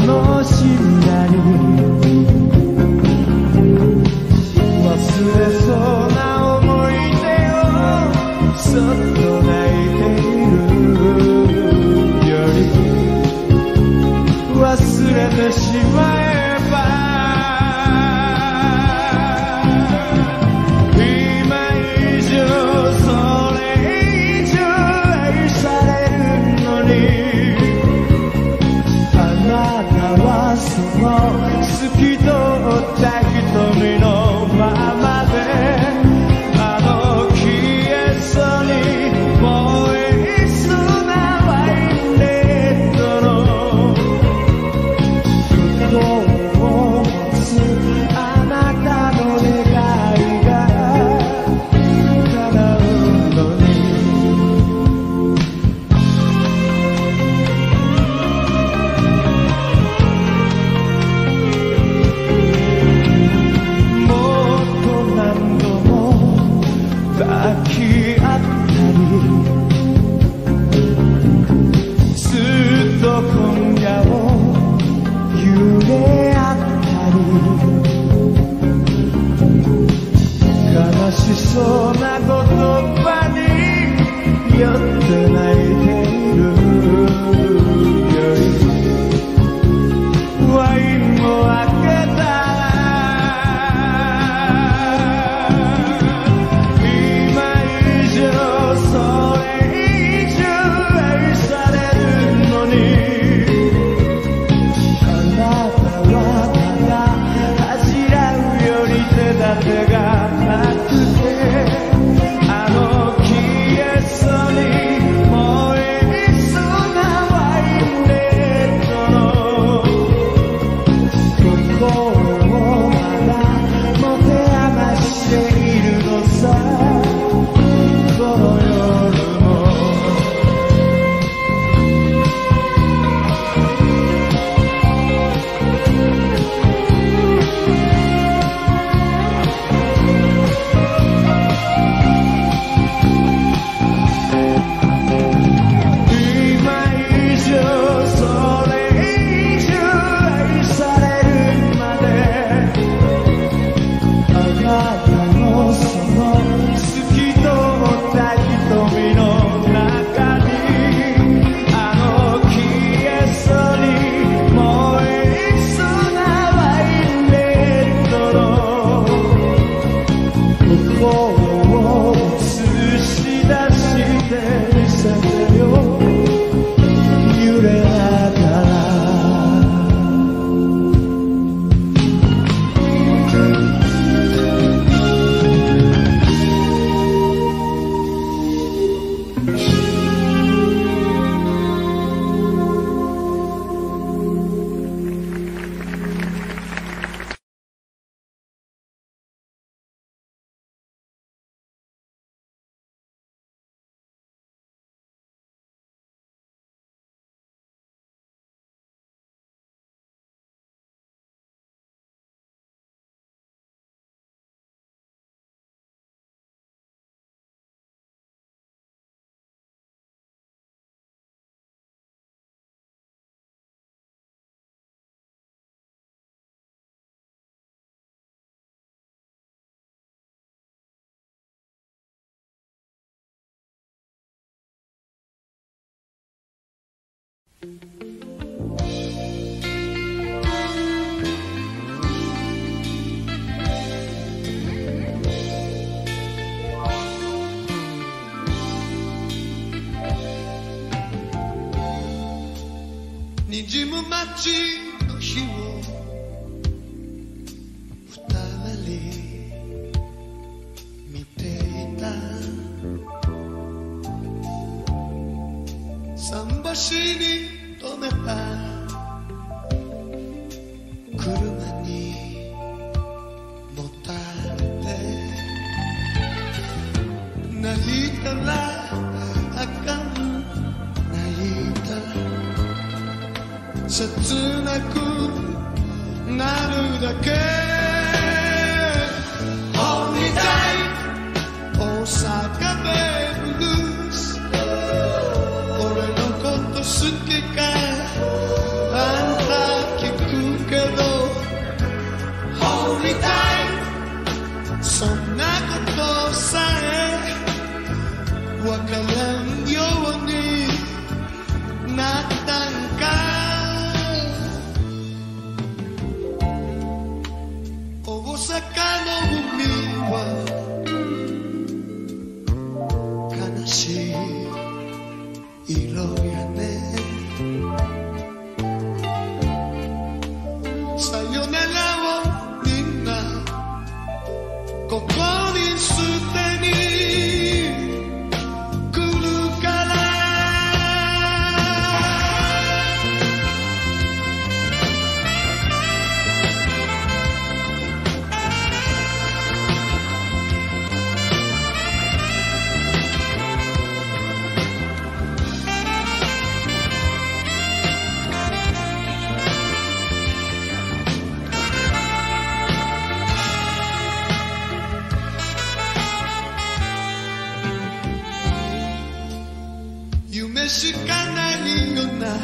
楽しんだり忘れそうな思い出をそっと泣いているより忘れてしまえば今以上それ以上愛されるのにその透き通った瞳のままであの消えそうに燃えそうなワインレッドの心を持つあなたの願いが叶うのに抱き合ったりずっと今夜を夢合ったり悲しそうな言葉に酔って泣いているよりワインを開けた手がなくてあの消えそうに燃えそうなワインレッドの心をまだ持て余しているのさこの夜も滲む街の日を二人見ていた桟橋に止めた車にもたれて泣いたらあかん泣いたら切なくなるだけ Hold me tight 大阪ベルース俺のこと好きかあんたわからんようになったんか。大阪の海は悲しい色やね。さよならをみんなここに捨てに来るから。夢しかないような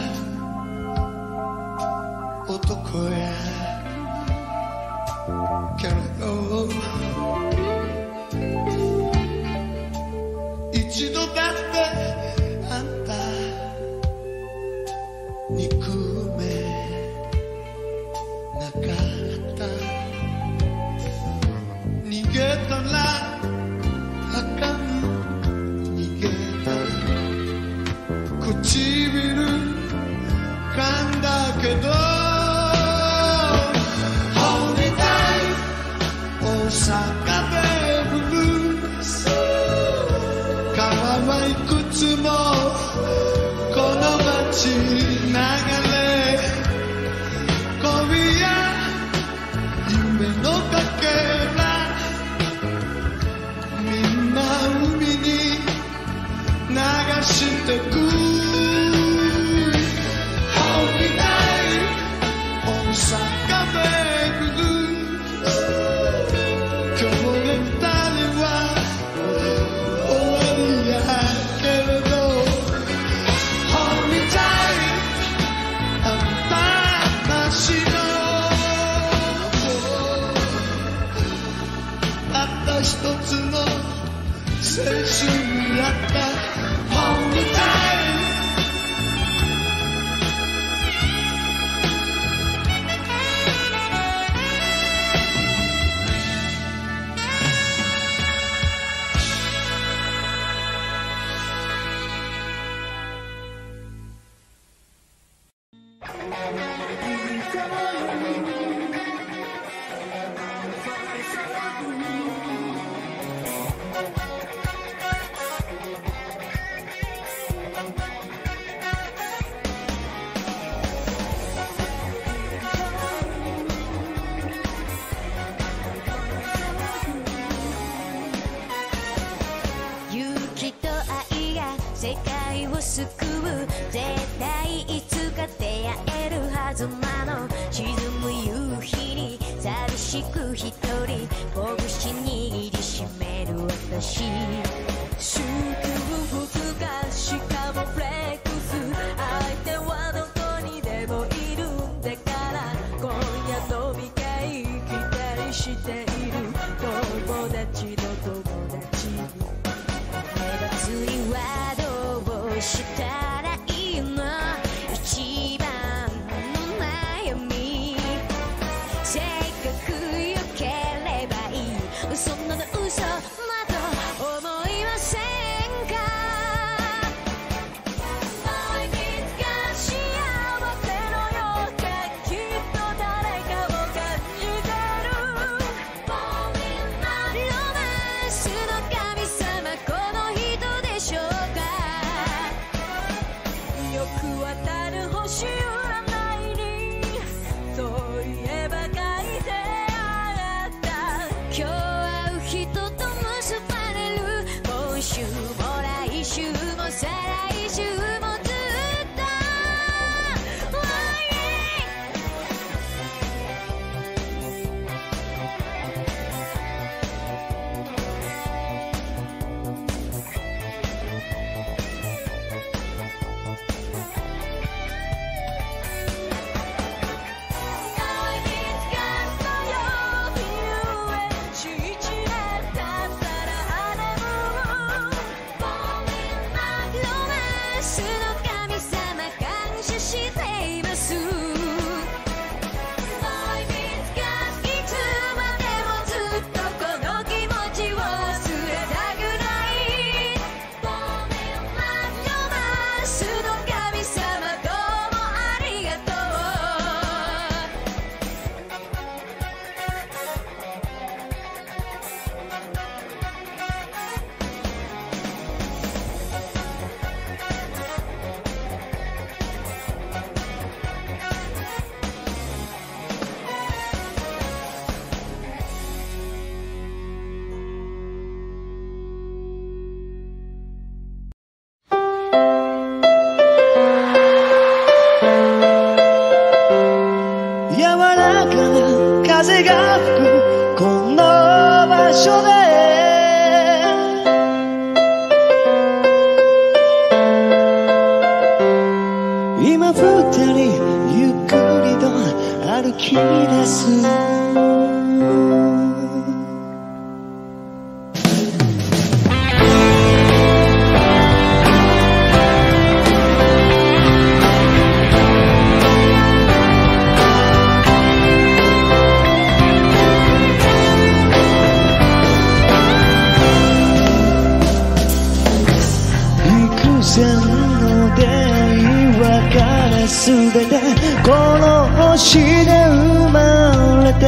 男やけれど、一度だってあんた憎めなかった。逃げたらあかん、逃げた唇噛んだけど Hold me tight 大阪でブルース川はいくつもこの街流れ恋や夢のかけらみんな海に流してく。大阪めぐる今日で二人は終わりやけれど Hold me tight あんたなしのたった一つの青春やった Hold me tight 世界を救う絶対いつか出会えるはずなの沈む夕日に寂しく一人拳握りしめる私祝福がしかもフレックス相手はどこにでもいるんだから今夜飲み会期待している友達の友達目立つにはしたらいいの一番の悩み性格良ければいいそんなの嘘など思いませんか風が吹くこの場所で今二人ゆっくりと歩き出すの出会い別れすべてこの星で生まれて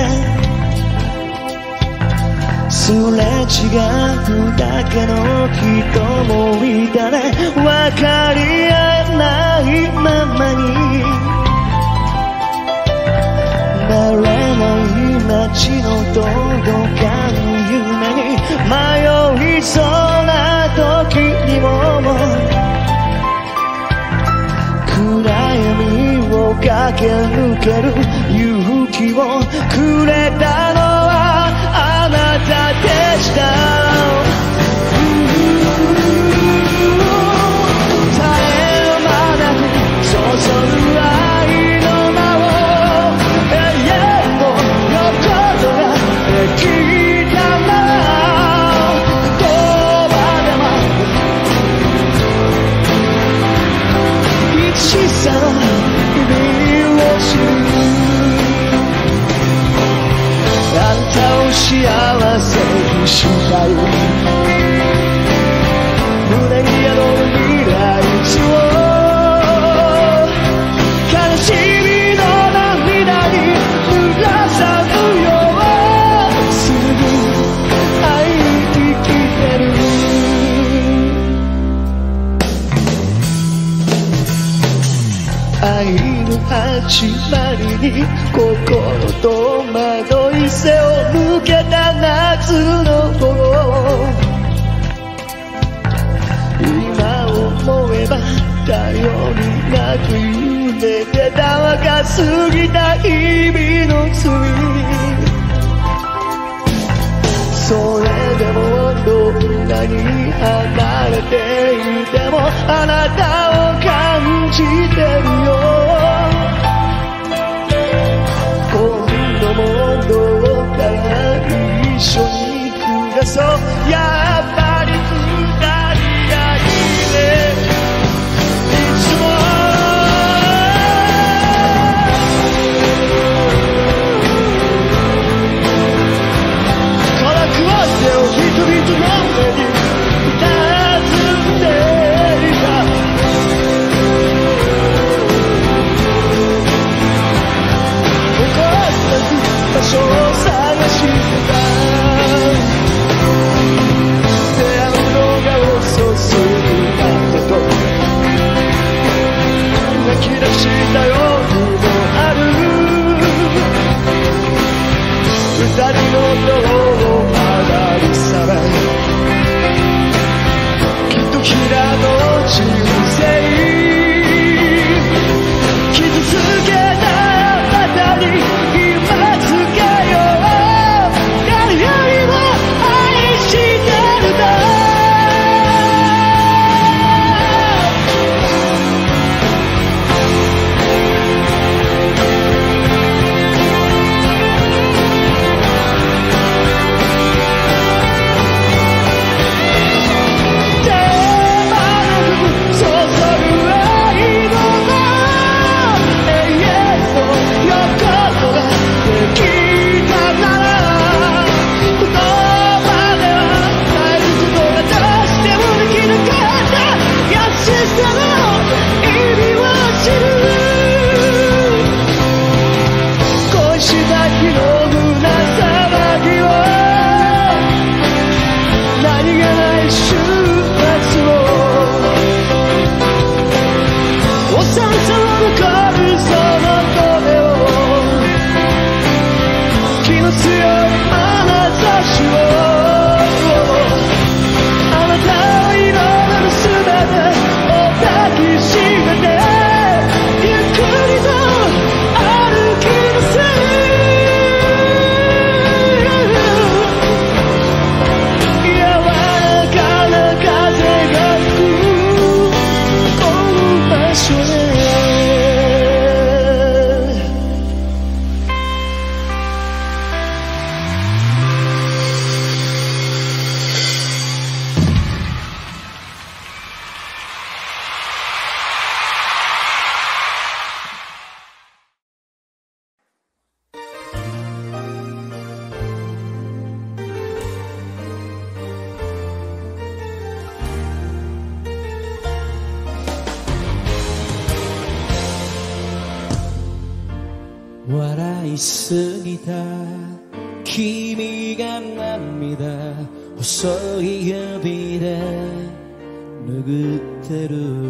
すれ違うだけの人もいたね分かり合えないままに慣れない街のどこかの夢に迷いそうな時にも暗闇を駆け抜ける勇気をくれたのはあなたでした絶え間なく注ぐ愛の名を永遠のことができたならどこまでも小さな意味を知るあんたを幸せにしたい胸に宿る未来地を悲しみの涙に濡らさぬようすぐ会いに来てる愛の始まりに心と惑い背を向けた夏の頃今思えば頼りなく揺れてた若すぎた日々の罪それでもどんなに離れていてもあなたを感じてるよ今度もどうか一緒に暮らそうやっぱり二人がいいねいつもからくわってを人々の目に佇んでいた僕は場所を探してた出会うのが遅すぎたけど泣き出した夜もある二人の塔を上がり去れきっときらの人生傷つけたあなたに今つけよう誰よりも愛してるんだ笑いすぎた君が涙細い指で拭ってる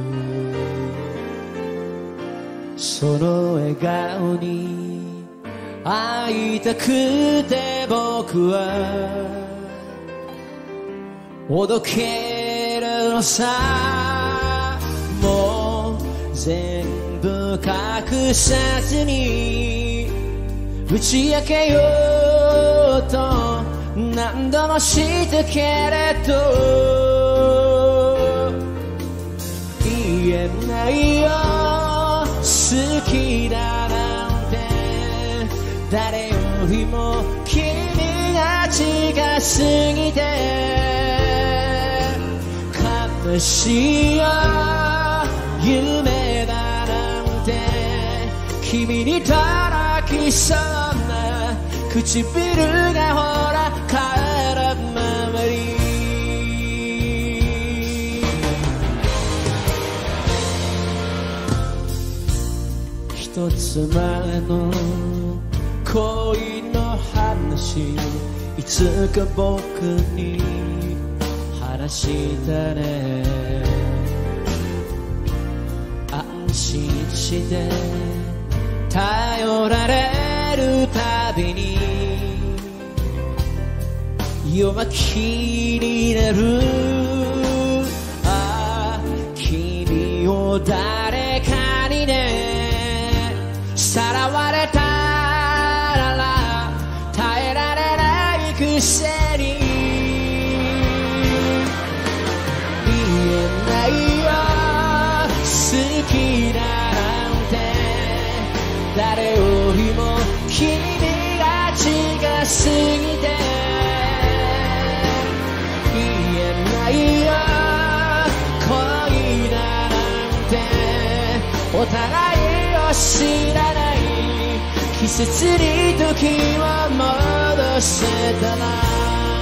その笑顔に会いたくて僕はおどけるのさもう全部隠さずに打ち明けようと何度もしたけれど言えないよ好きだなんて誰よりも君が近すぎて悲しいよ夢だなんて君に抱きそうな唇がほら空回り一つ前の恋の話いつか僕に話したね安心して頼られるたびに弱気になるああ君を誰かにねさらわれたら耐えられないくせに言えないよ好きだなんて誰よりも君が近すぎて言えないよ恋だなんてお互いを知らない季節に時を戻せたら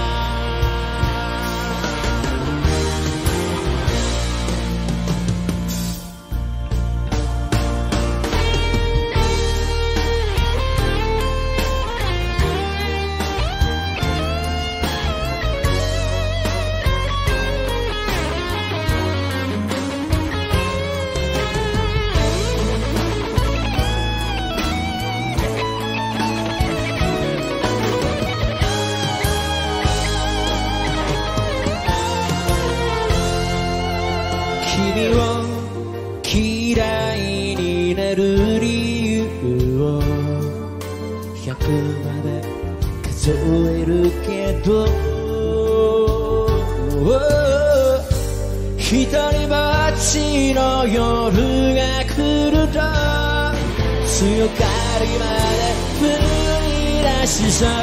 嫌いになる理由を100まで数えるけど一人ぼっちの夜が来ると強がりまで降り出しそう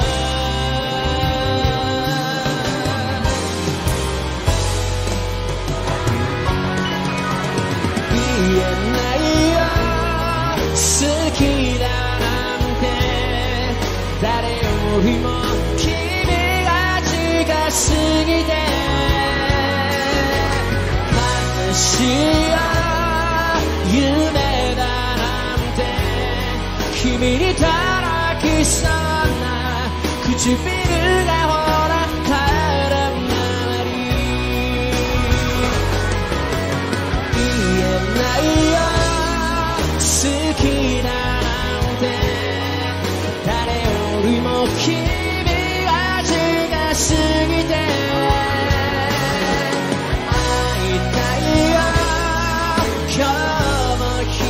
言えないよ好きだなんて誰よりも君が近すぎて悲しいよ夢だなんて君に抱きそうな唇がほら空回り言えないよ好きだなんて誰よりも君が近すぎて会いたいよ今日も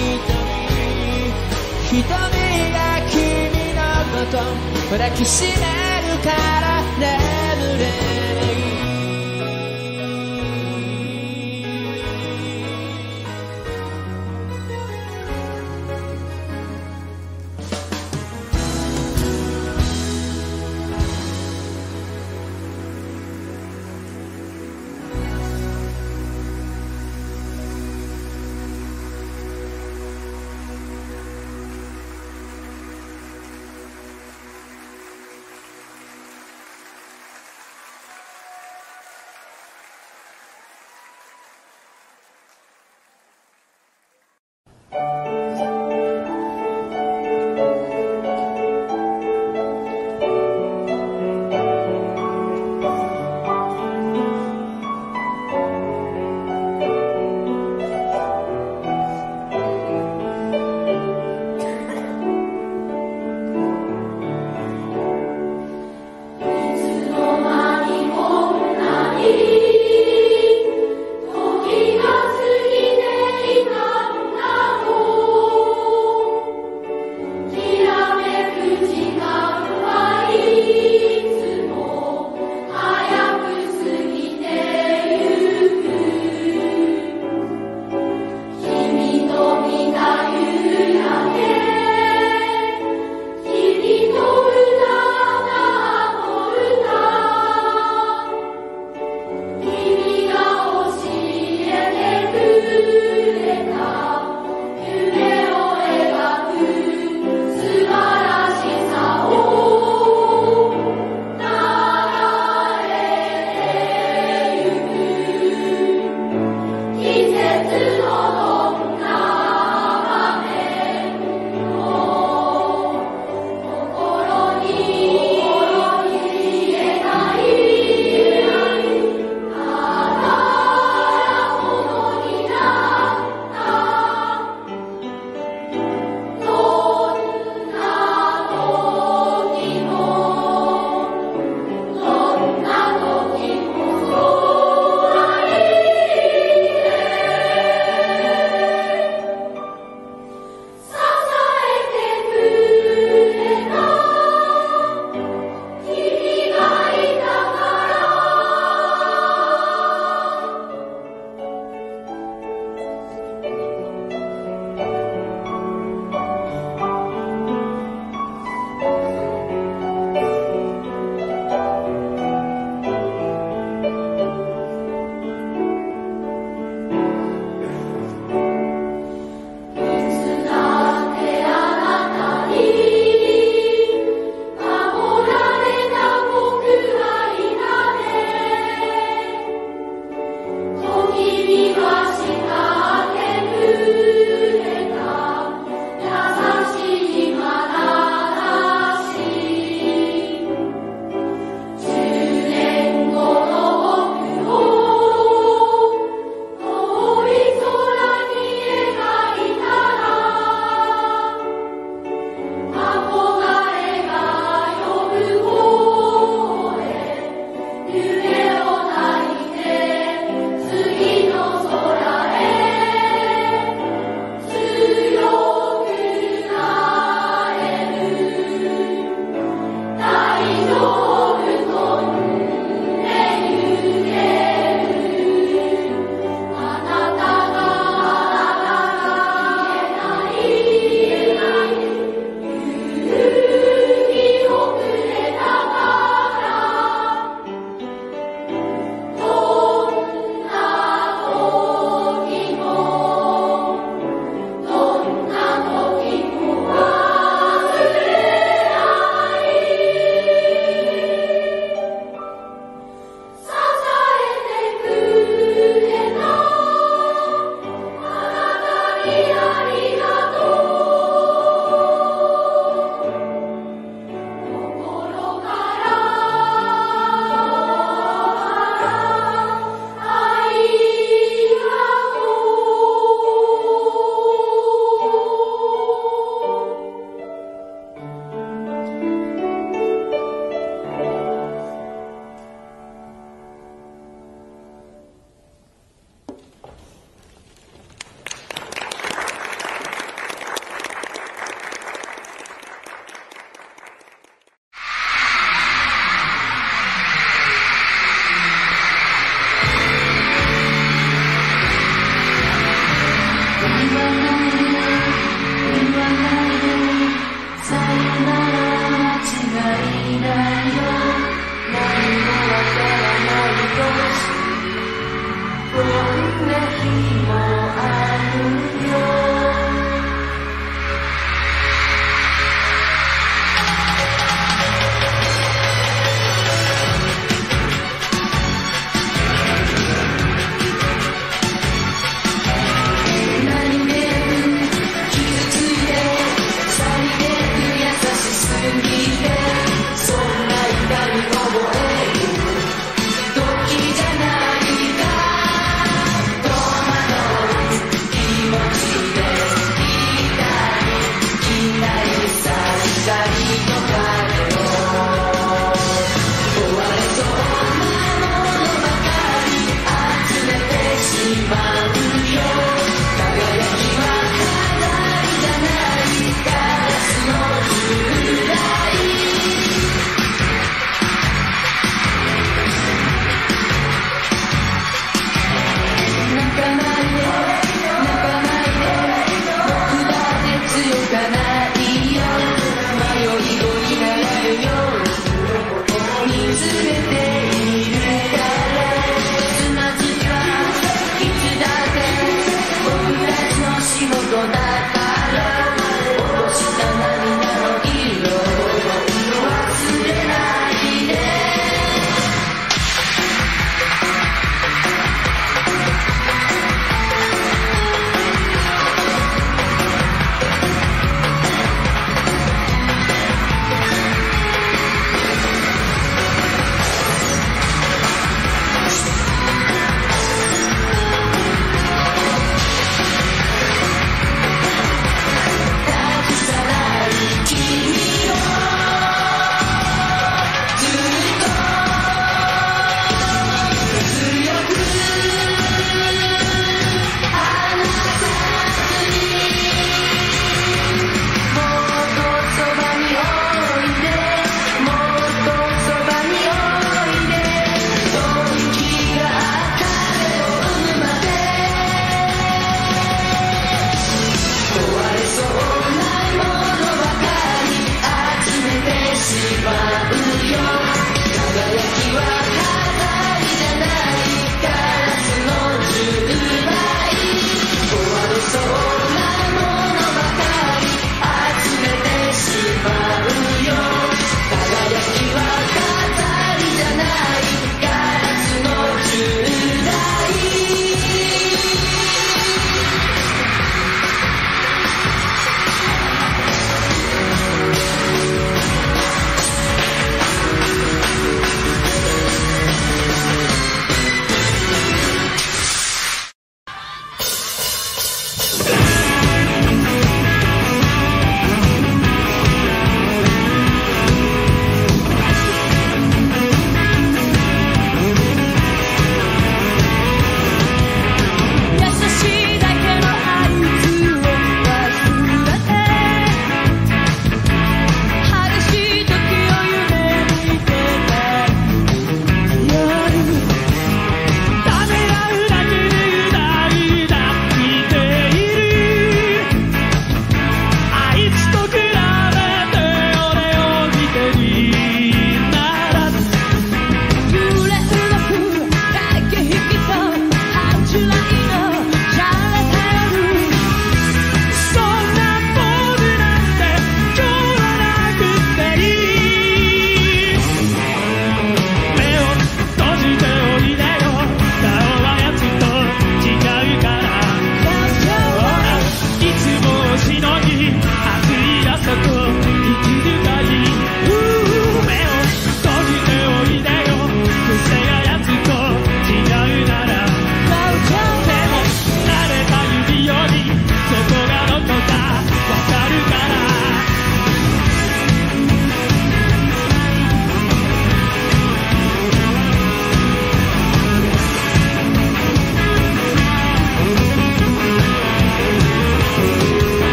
瞳が君のこと抱きしめるから眠れないんな日もあるよ「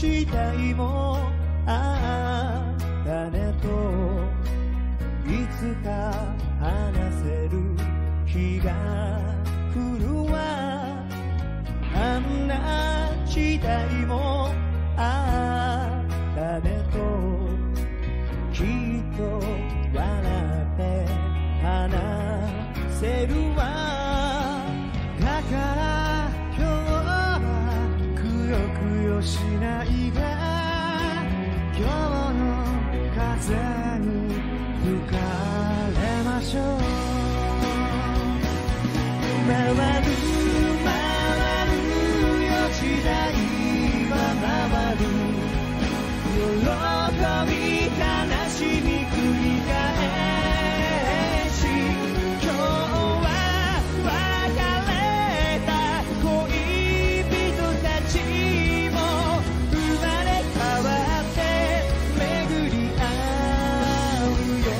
時代もあったねといつか話せる日が来るわあんな時代もあったねときっと笑って話せるわだから今日はくよくよしないで今日の風に吹かれましょう回る回るよ時代は回る喜び悲しみ繰り返し今日は別れた恋人たちも生まれ変わって巡り合うよ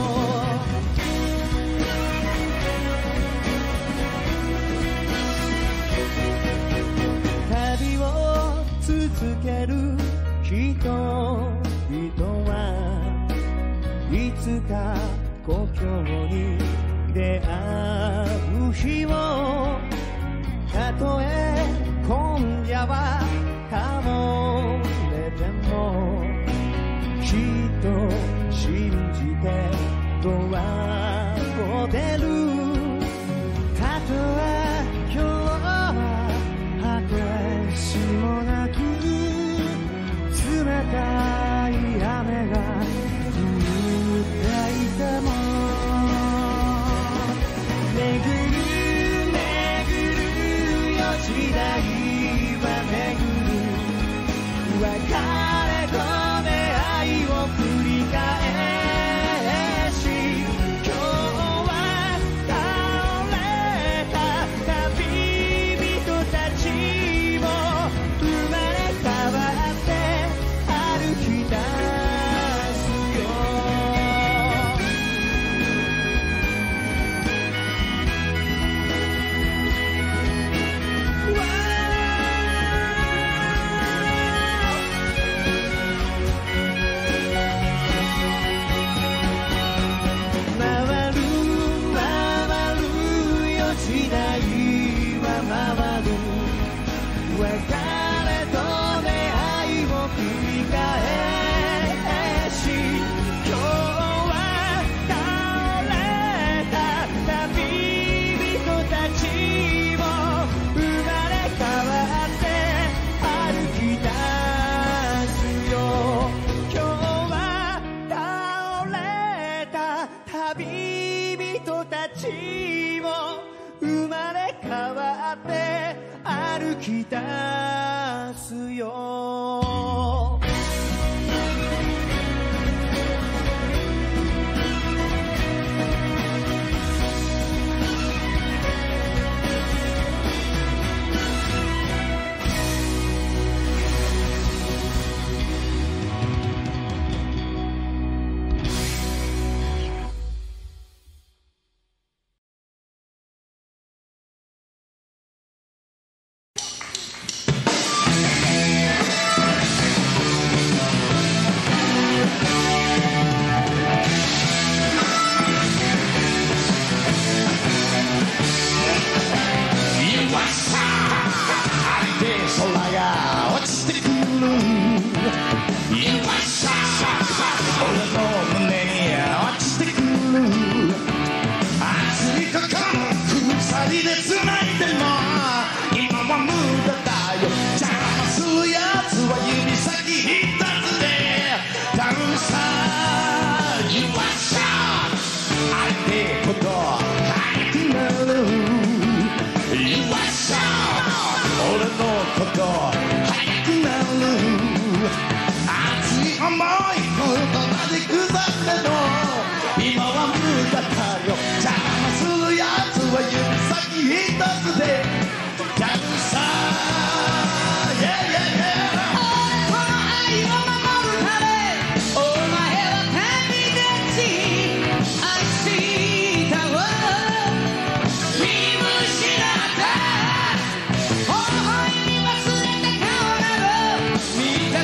旅を続ける人々はいつか故郷に出会う日をたとえ今夜は倒れてもきっと信じてドアを出るたとえ今日は果てしもなく冷たい雨が降っていても巡る巡るよ時代は巡る別れと出会いを繰り返し今日は倒れた旅人たちも生まれ変わって歩き出すよ回る回るよ時代は回る別れと出会いを繰り返し今日は倒れた旅人たちも生まれ変わって歩き出すよ今日は倒れた旅人たちも生まれ変わって歩き出すよ見た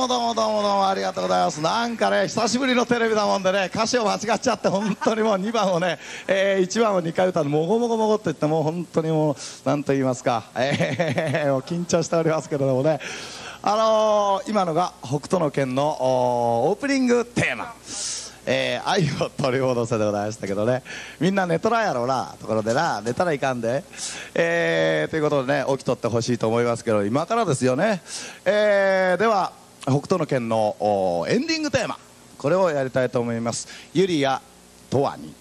もありがとうございます。なんかね久しぶりのテレビだもんでね歌詞を間違っちゃって本当にもう2番をね、1番を2回歌うのもごもごもごって言ってもう本当にもう何と言いますか、もう緊張しておりますけれどもね、今のが北斗の拳のオープニングテーマ、愛を取り戻せでございましたけどね、みんな寝とらんやろうなところでな、寝たらいかんで、ということでね起きとってほしいと思いますけど、今からですよね、では北斗の拳のエンディングテーマ、これをやりたいと思います。ユリアとわに。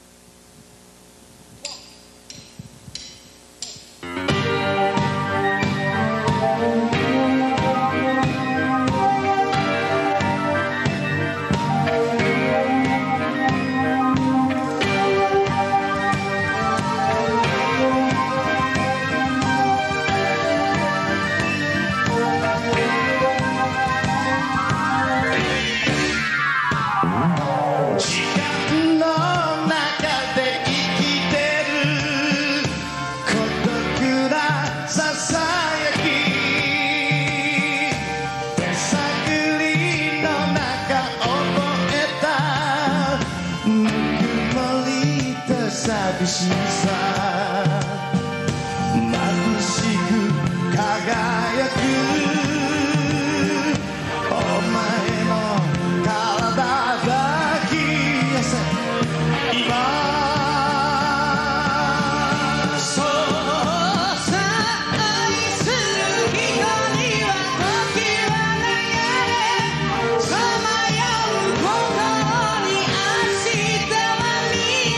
寂しさ眩しく輝くお前の体抱き寄せ今そうさ愛する人には時は流れさまようことに明日は見え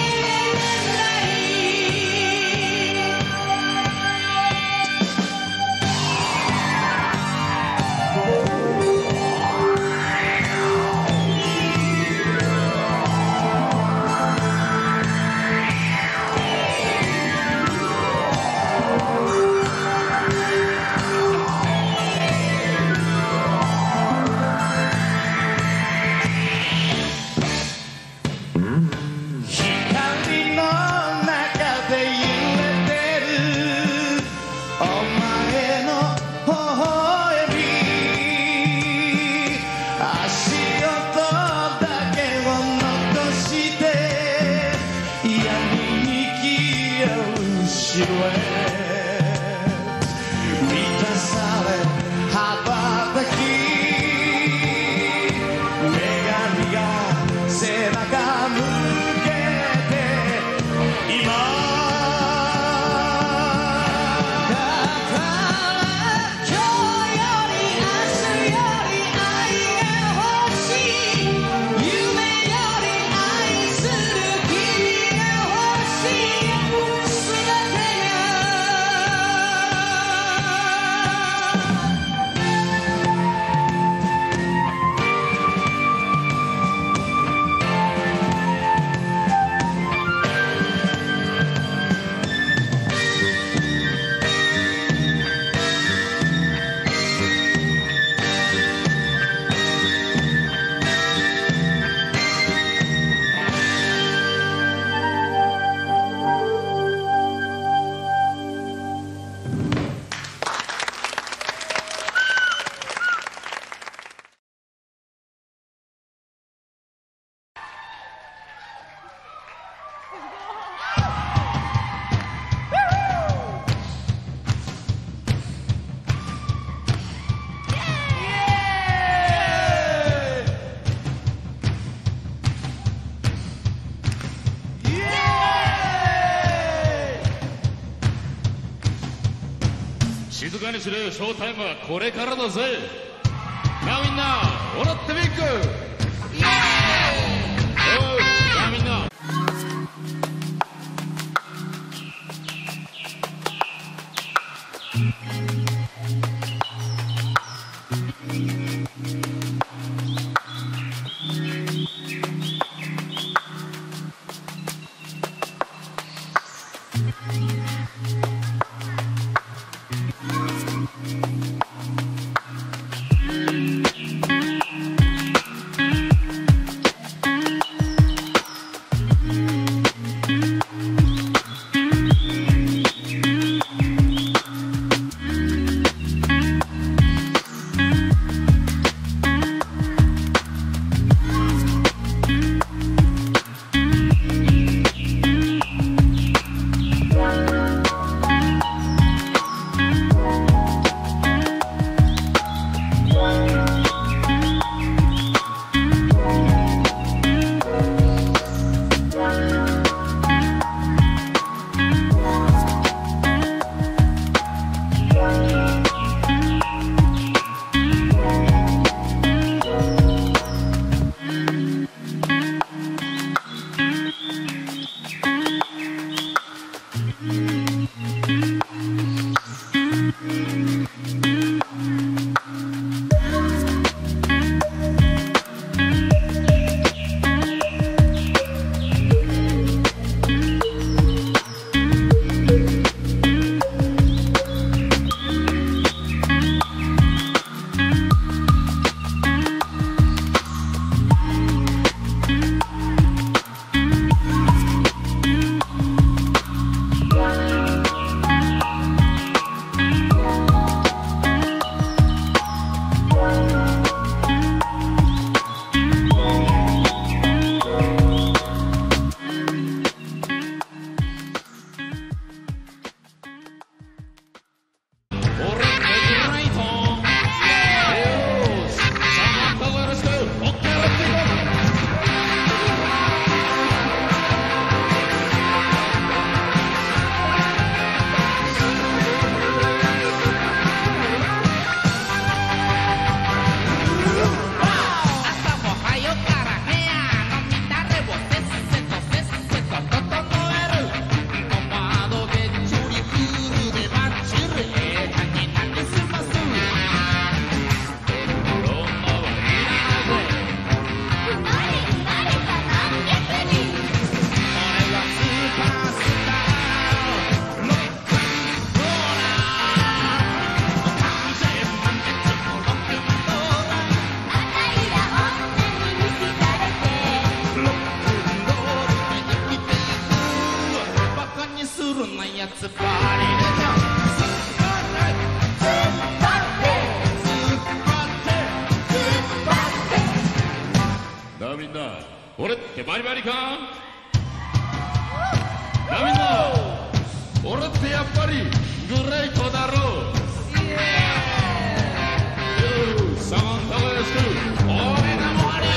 静かにしろよ、ショータイムはこれからだぜ。なあみんな笑ってみっく。イエーイ。なあみんななあみんな、俺ってバリバリか？なあみんな、俺ってやっぱりグレートだろう。サマンタワースク、俺がもあり。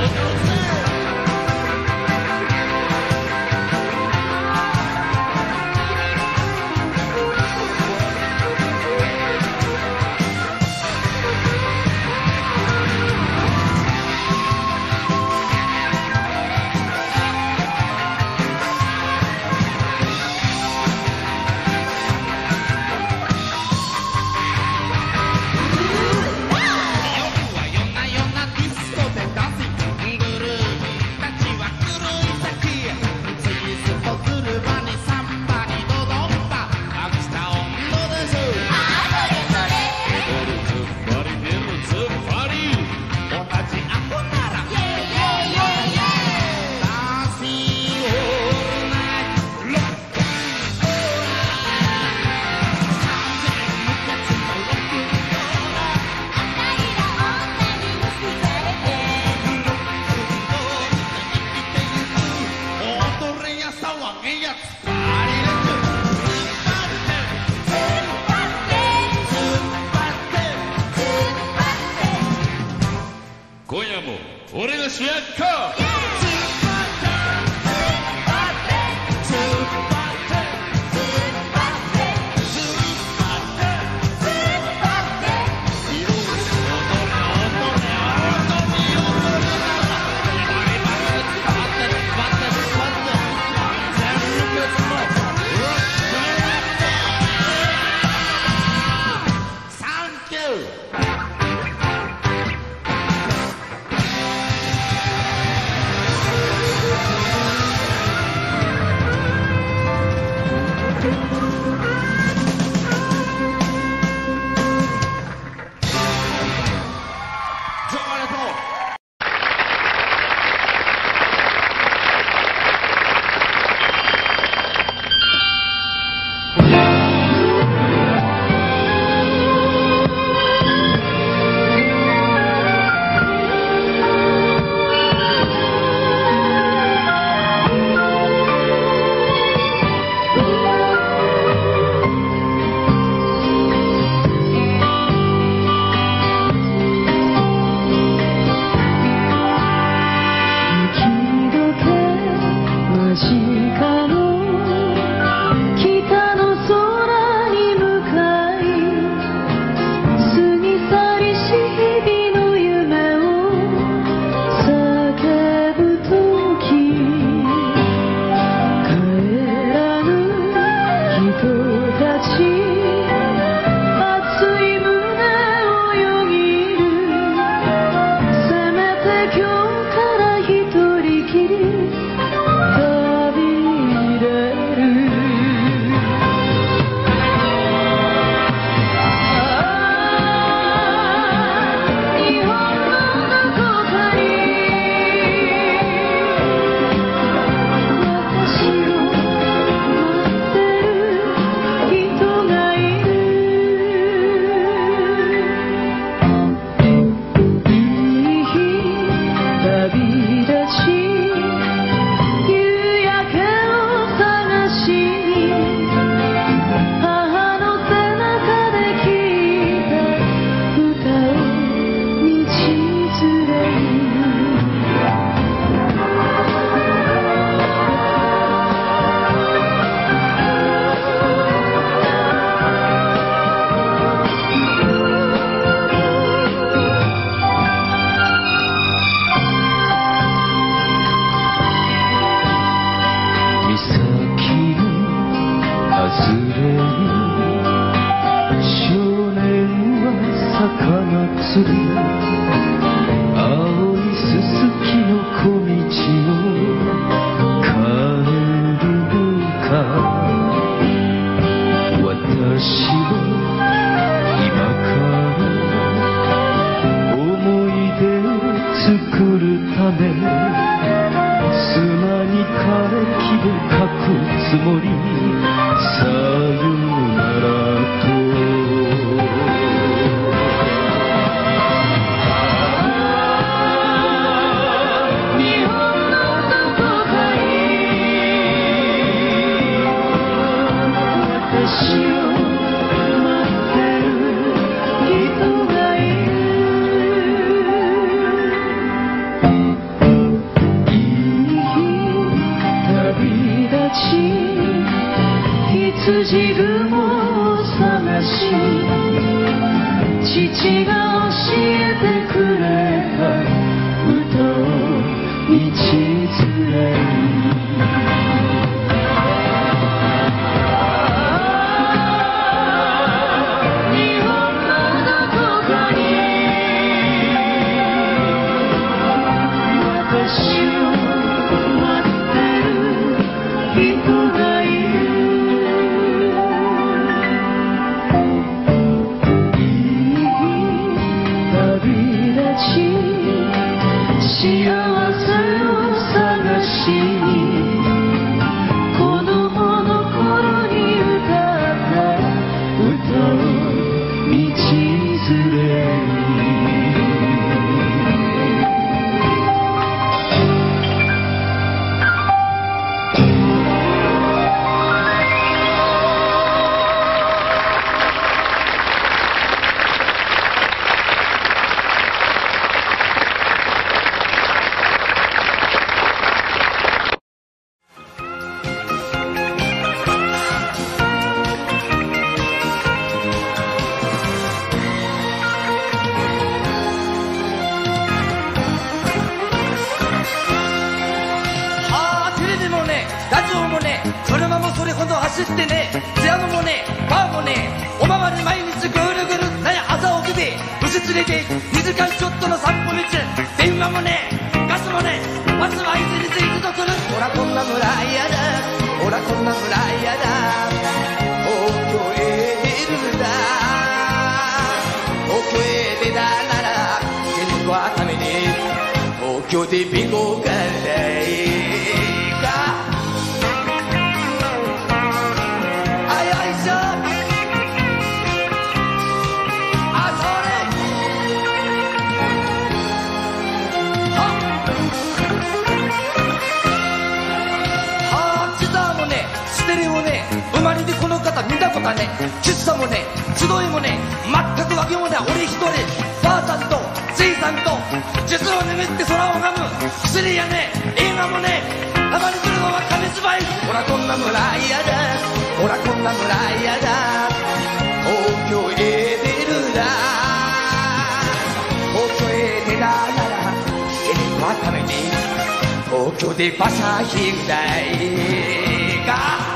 今夜も俺が主役か。 する青いすすきの小道を帰るのか私は今から思い出を作るため砂に枯れ木で書くつもりさよ父が教えてくれた歌を道連れに日本のどこかに私を待ってる人がいる幸せを探しに子供の頃に歌った歌を道連れに車もそれほど走ってねピアノもねバーもねおまわり毎日ぐるぐるなんや朝起きて牛連れて2時間ちょっとの散歩道電話もねガスもねバスは一日一度来るほらこんな村嫌だほらこんな村嫌だ東京へ出るんだ東京へ出たなら健康はために東京でビゴがない生まれてこの方見たことはね喫茶もね集いもね全くわけもない俺一人ばあさんとじいさんと術を眠って空を拝む薬やね映画もねたまに来るのは金縛りほらこんな村嫌だほらこんな村嫌だ東京へ出るな東京へ出たなら映画ために東京で馬車引くだいか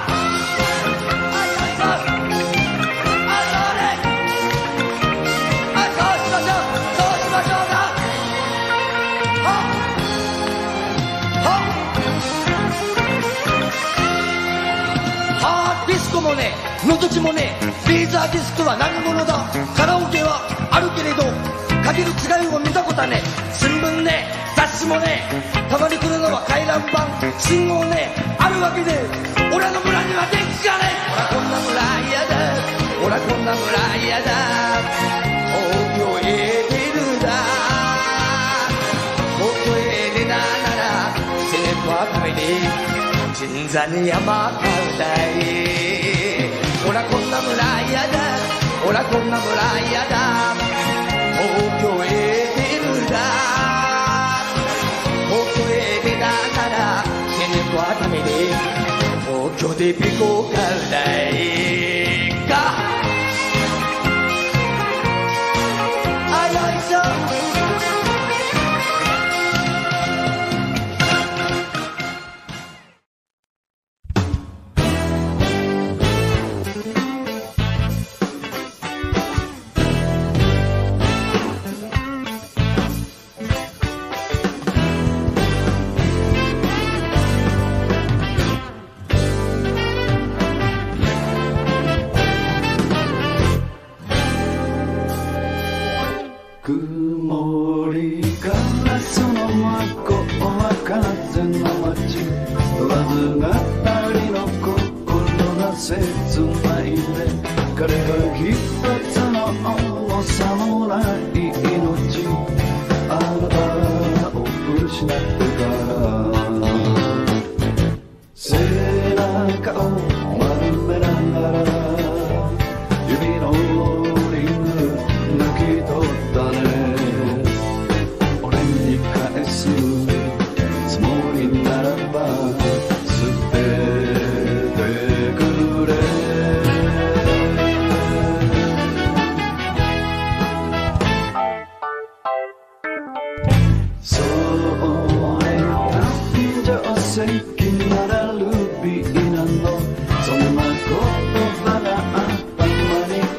ディスコもねのどちもねレーザーディスクは何者だカラオケはあるけれどかける違いを見たことはね新聞ね雑誌もねたまに来るのは回覧板信号ねあるわけで俺の村には電気がねほらこんな村嫌だほらこんな村嫌だ東京へ出るだ東京へ出たならセネコはために銀座に山買うたいほらこんな村嫌だほらこんな村嫌だ東京へ出るだ東京へ出たならセネコはために東京でビコ買うたいかあよいしょ曇りガラスの向こうは風の街わずがありの心が切ないで彼が一つの侍命あなたを失ってから背中を丸めながら指のリング抜き取ったね俺に返すつもりならば捨ててくれ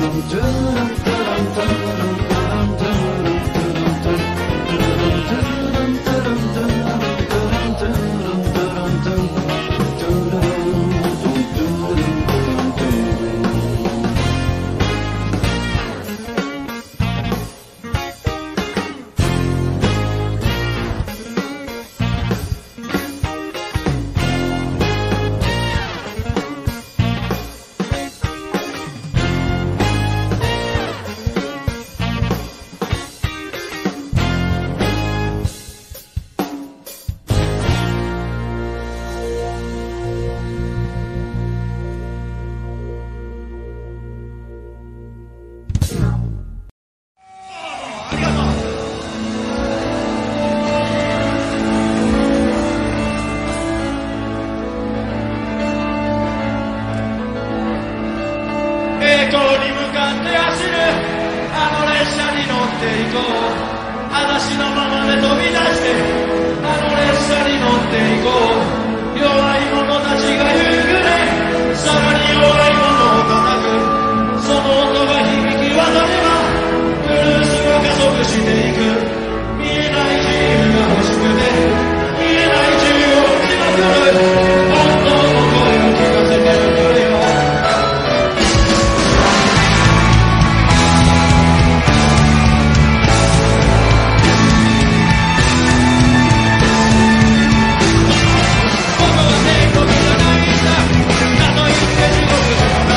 栄光に向かって走るあの列車に乗っていこう裸足のままで飛び出してあの列車に乗っていこう弱い者たちが夕暮れさらに弱い者を叩くその音が響き渡ればブルースが加速していく見えない自由が欲しくて見えない自由を打ちまくる本当の声を聞かせてくれよ「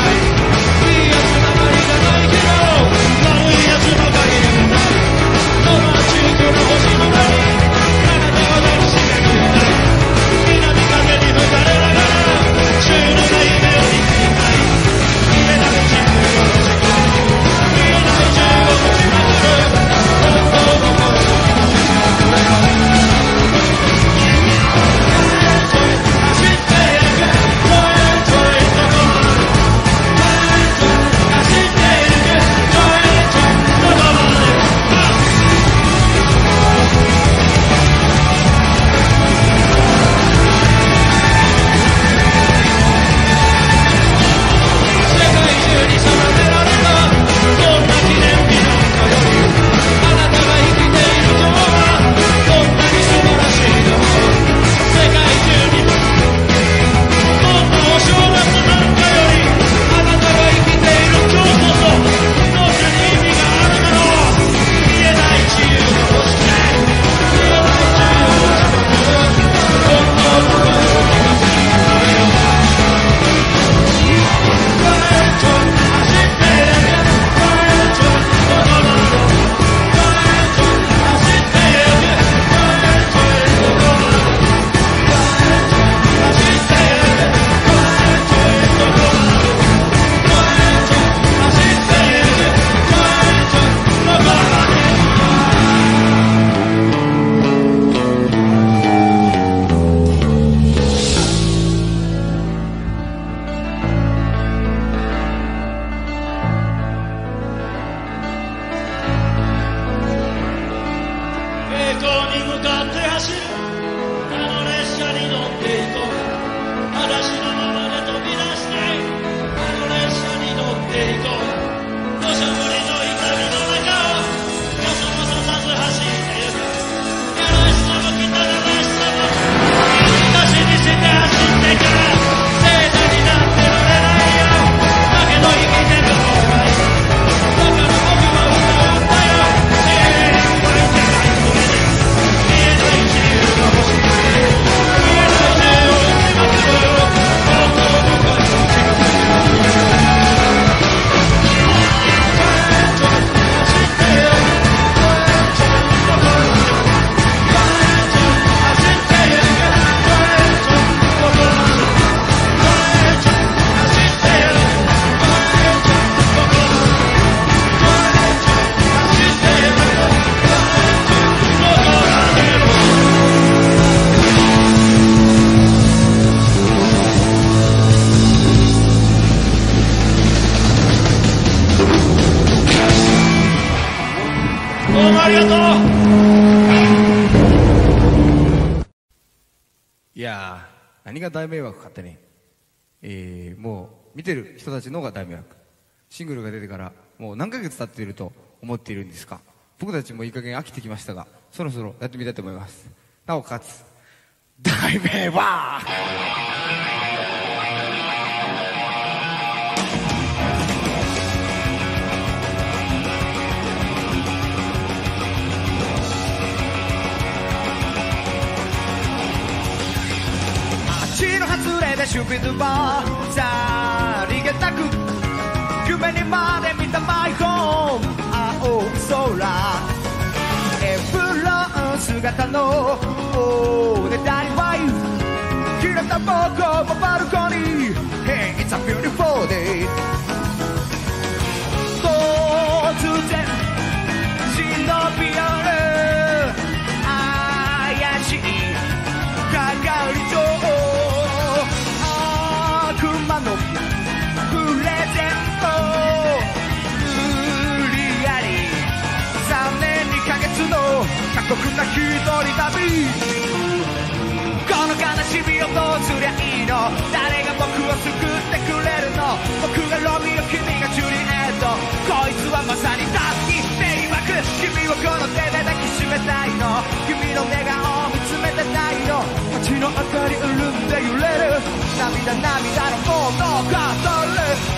ありがとう。 いやー、何が大迷惑かってね、もう見てる人たちの方が大迷惑。シングルが出てからもう何ヶ月経っていると思っているんですか。僕たちもいい加減飽きてきましたが、そろそろやってみたいと思います。なおかつ大迷惑。 街の外れでシュピドバーさりげなく夢にまで見たマイホーム青い空エプロン姿のおねだりワイフ拾った僕もバルコニー Hey, it's a beautiful day 突然忍び寄る怪しい係長悪魔のプレゼント無理やり3年2ヶ月の過酷な一人旅この悲しみをどうすりゃいいの誰が僕を救ってくれるの僕がロミオ君がジュリエットこいつはまさにダッキー迷惑君をこの手で抱きしめたいの君の寝顔を見つめてたいの街の明かり潤んで揺れる涙のものが取る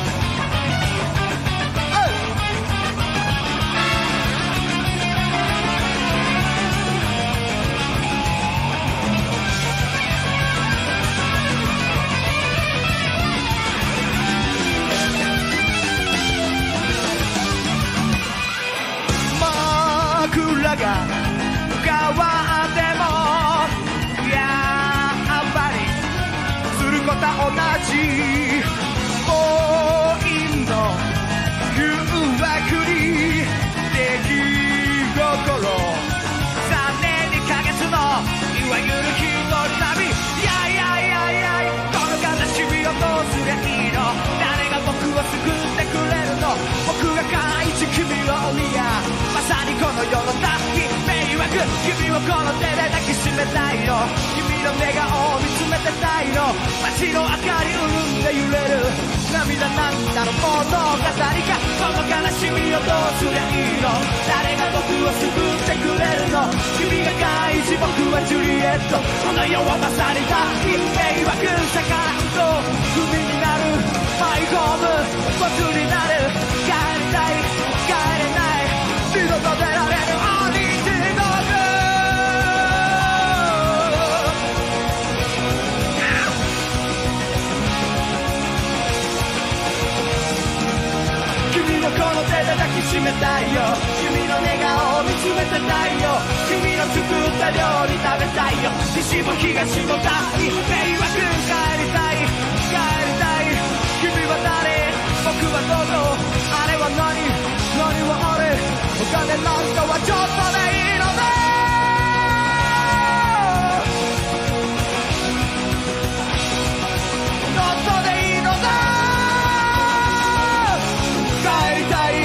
が変わってもやっぱりすることは同じもういいの誘惑に出来心3年2ヶ月のいわゆる一人旅いやこの悲しみをどうすりゃいいの誰が僕を救ってくれるの僕が書いち君を見やまさにこの世のダッキー迷惑君をこの手で抱きしめたいの君の寝顔を見つめてたいの街の明かり潤んで揺れる涙なんだの物語かこの悲しみをどうすりゃいいの誰が僕を救ってくれるの君がカイジ僕はジュリエットこの世はまさにダッキー迷惑逆らうとクビになるマイホーム僕になる帰りたい帰れない二度と出られるオンリー地獄君をこの手で抱きしめたいよ君の寝顔を見つめてたいよ君の作った料理食べたいよ西も東も大迷惑帰りたい君は誰僕はどうぞあれは何はあれお金なんかはちょっとでいいのだちょっとでいいのだ帰りたい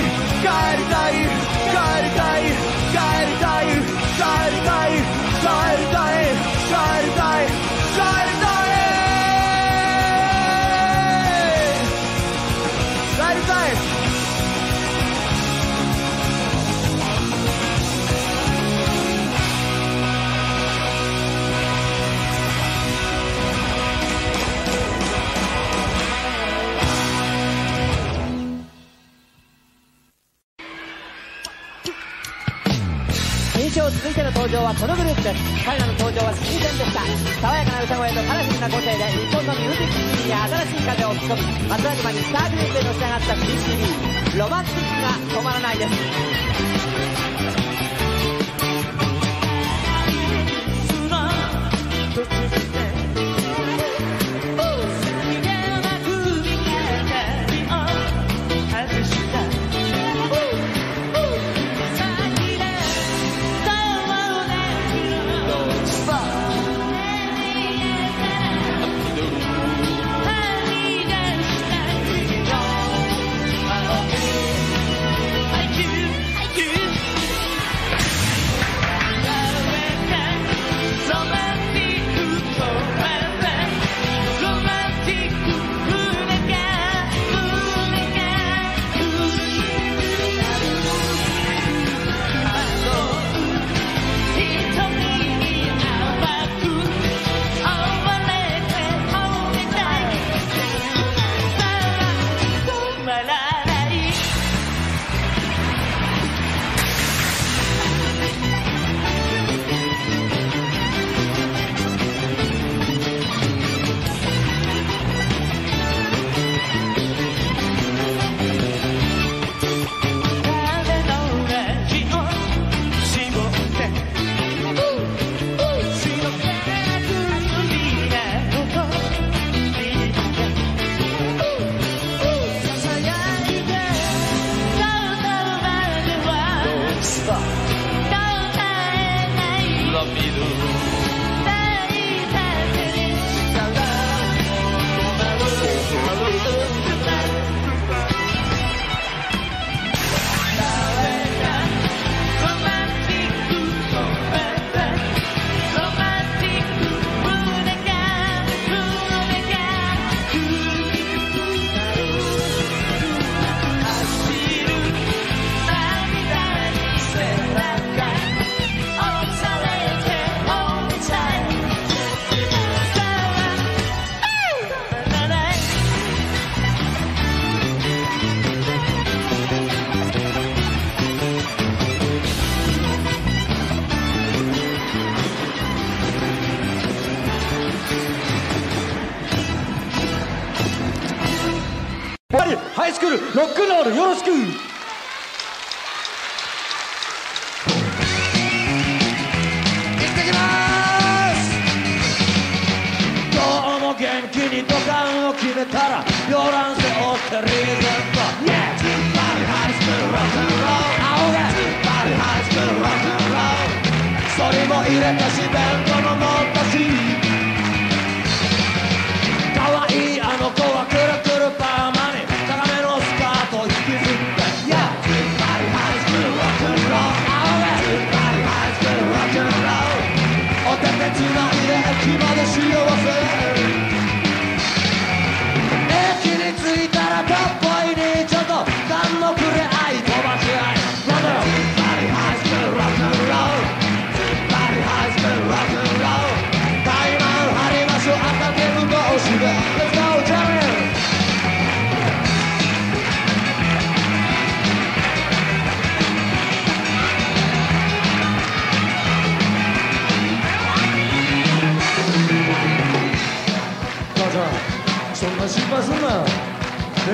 続いての登場はこのグループです。彼らの登場は新鮮でした。爽やかな歌声とカラフルな個性で日本のミュージックシーンに新しい風を吹き込み、松田島にスターグループへのし上がった PCB ロマンティックが止まらないです。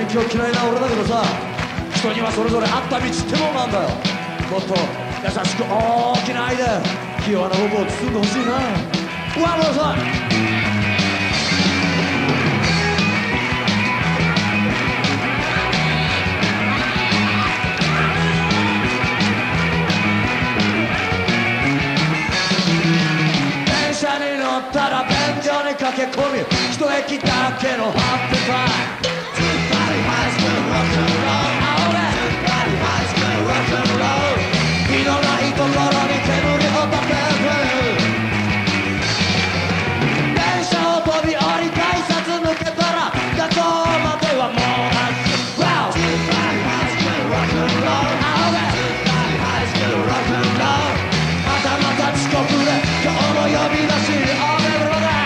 勉強嫌いな俺だけどさ、人にはそれぞれあった道ってもんなんだよ。もっと優しく大きな愛で清和な僕を包んでほしいな。ワンモアタイム。電車に乗ったら便所に駆け込み、一駅だけのハッピータイム。火のないところに煙を立てる。電車を飛び降り改札抜けたら学校まではもうまたまた遅刻で今日も呼び出しにおめでとうだ。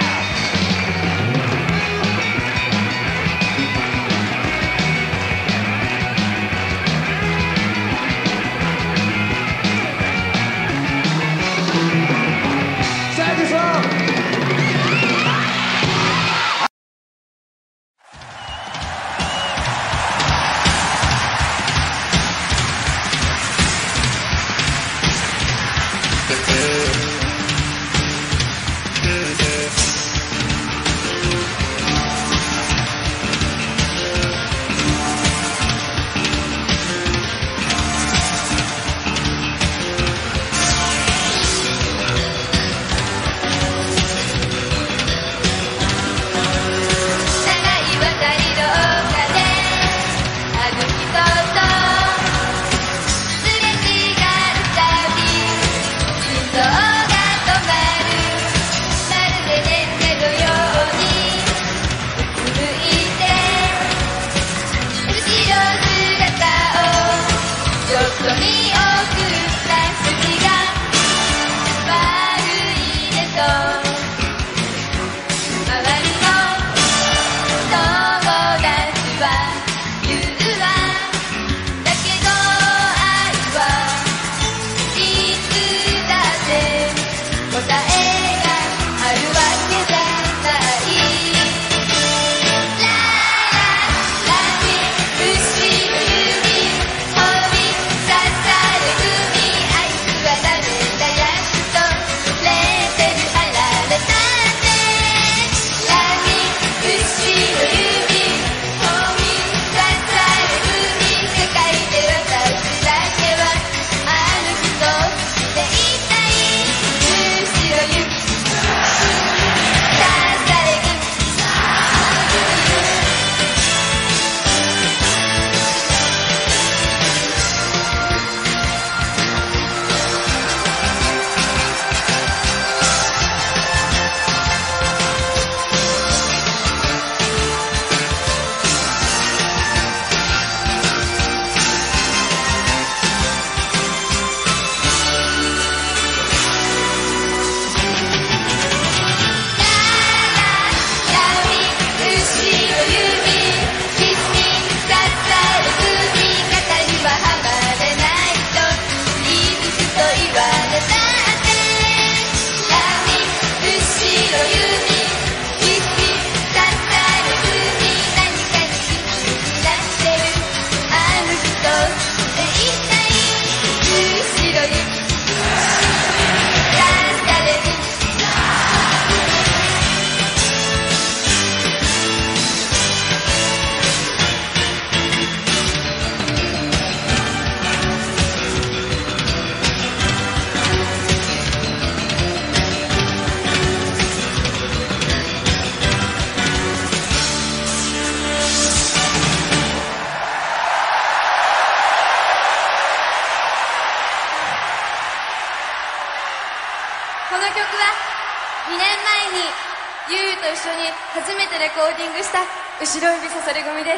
初めてレコーディングした後ろ指さされ組です。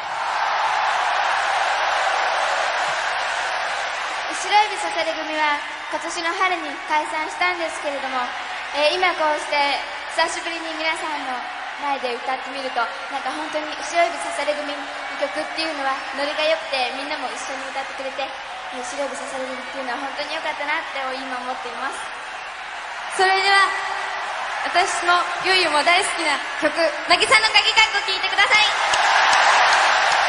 後ろ指さされ組は今年の春に解散したんですけれども、今こうして久しぶりに皆さんの前で歌ってみると、なんか本当に後ろ指さされ組の曲っていうのはノリが良くて、みんなも一緒に歌ってくれて、後ろ指さされ組っていうのは本当に良かったなって今思っています。 それでは私もゆいゆも大好きな曲、渚の鍵かっこ聴いてください。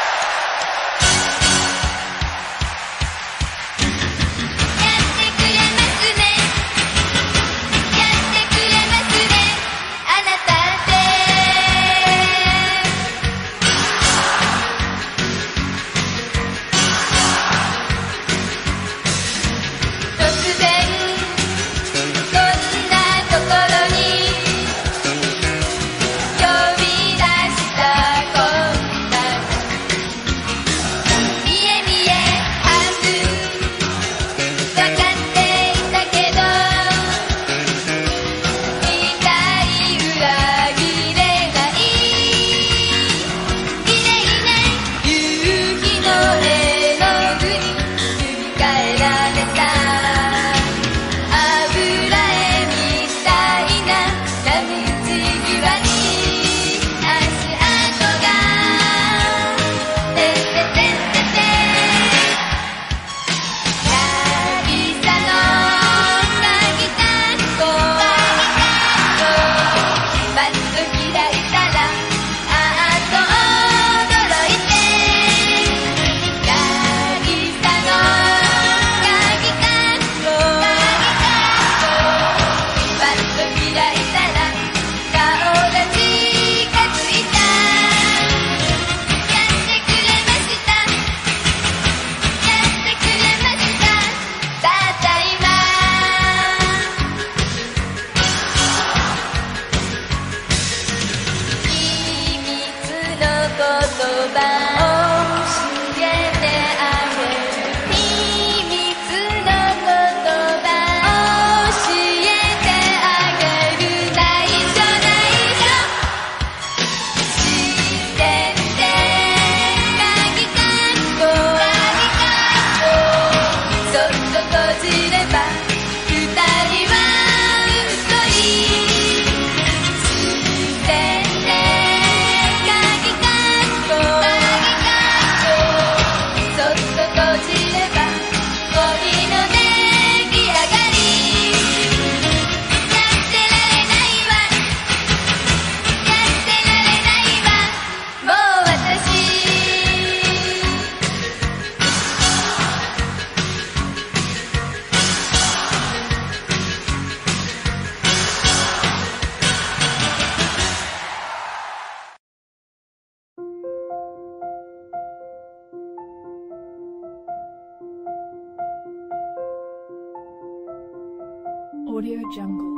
Audio Jungle.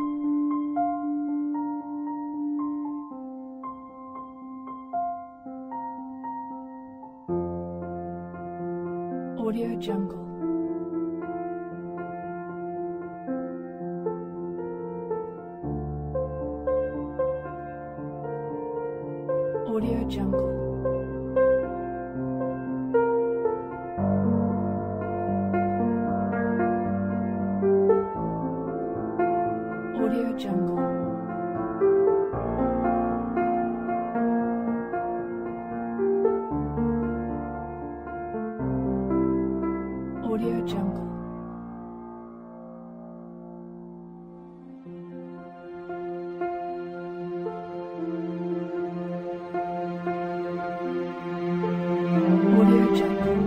Audio Jungle. Audio Jungle. Audio Jungle. Audio Jungle. Audio Jungle.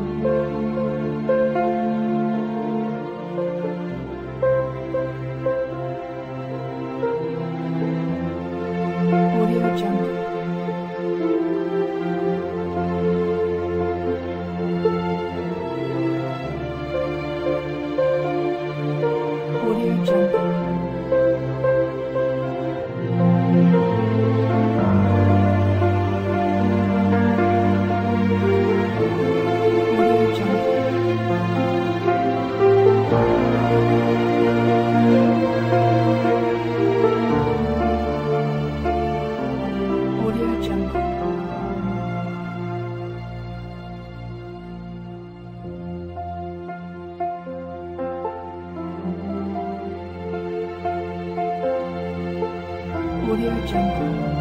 Audio Jungle. Audio Jungle. Audio Jungle. Audio Jungle. Audio Jungle.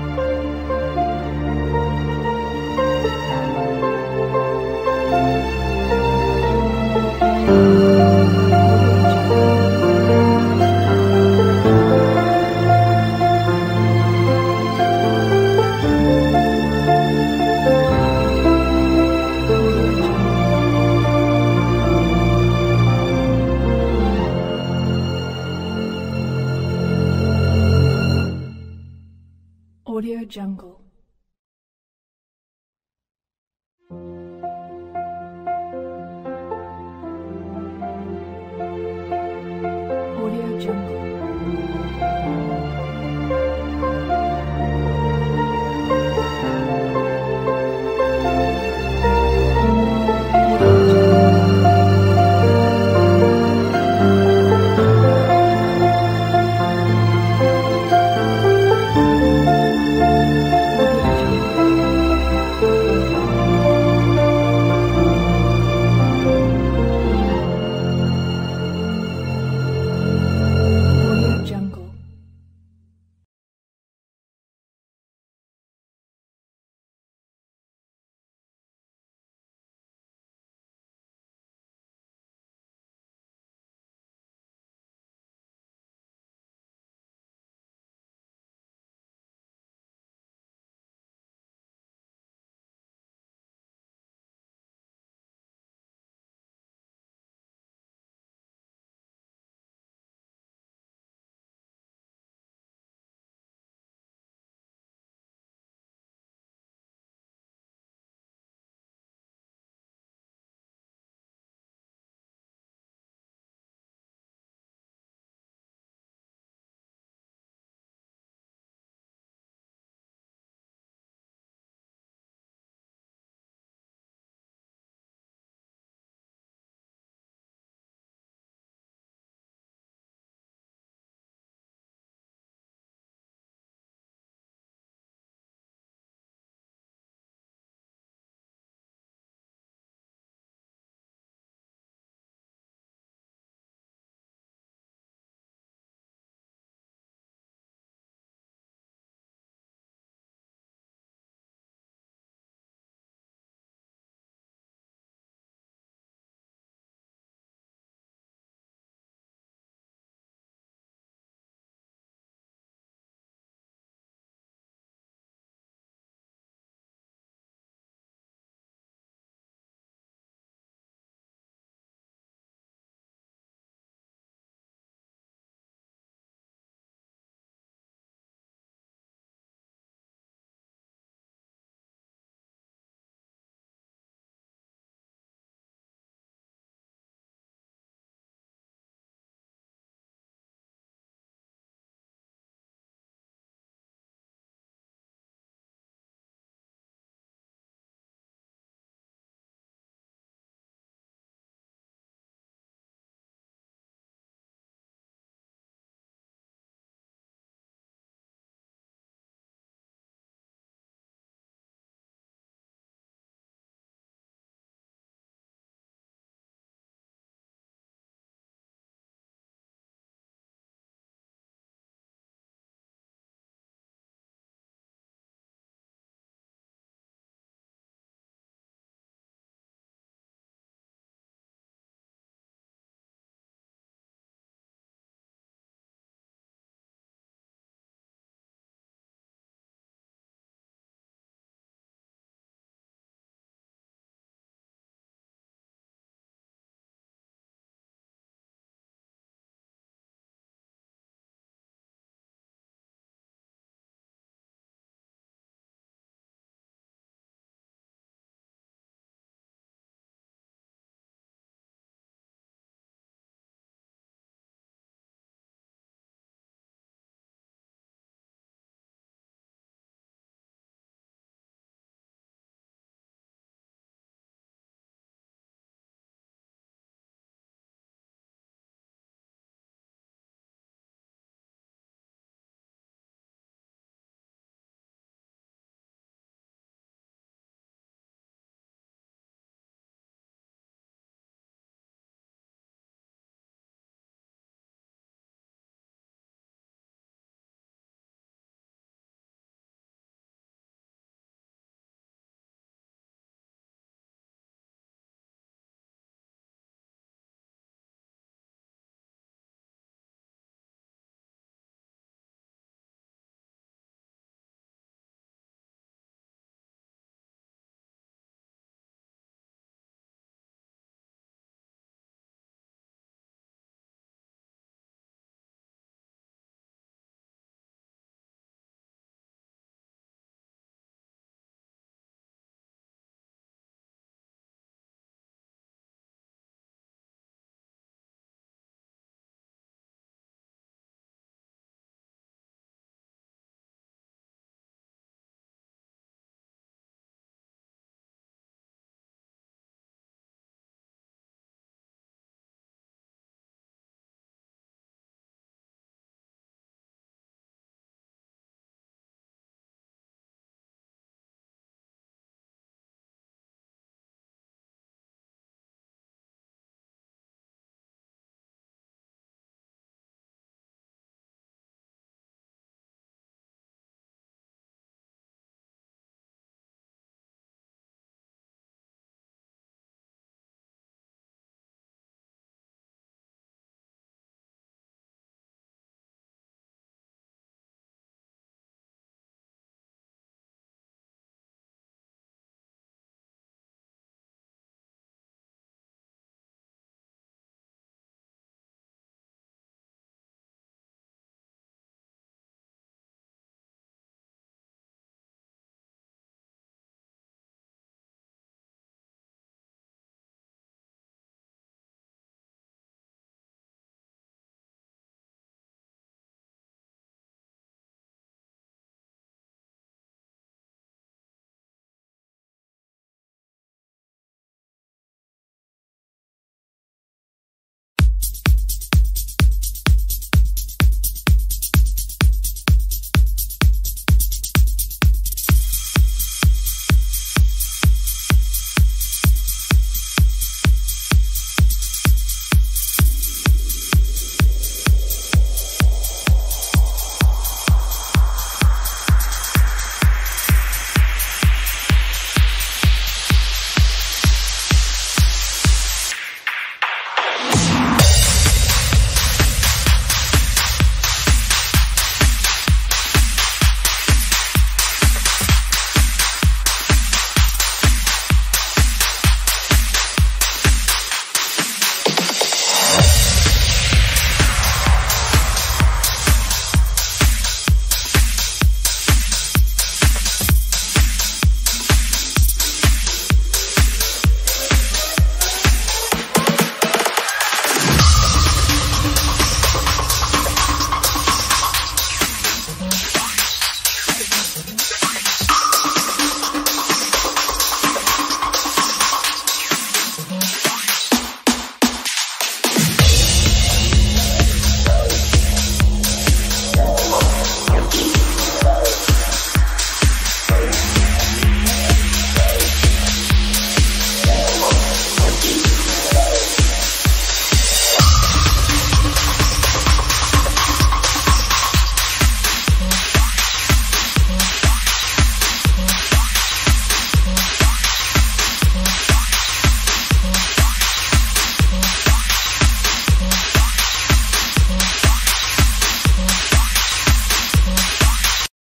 Audio Jungle. Audio Jungle.